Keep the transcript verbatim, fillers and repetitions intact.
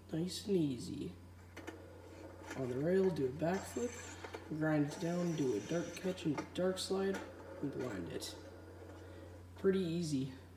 Nice and easy. On the rail, do a backflip, grind it down, do a dark catch and dark slide, and blind it. Pretty easy.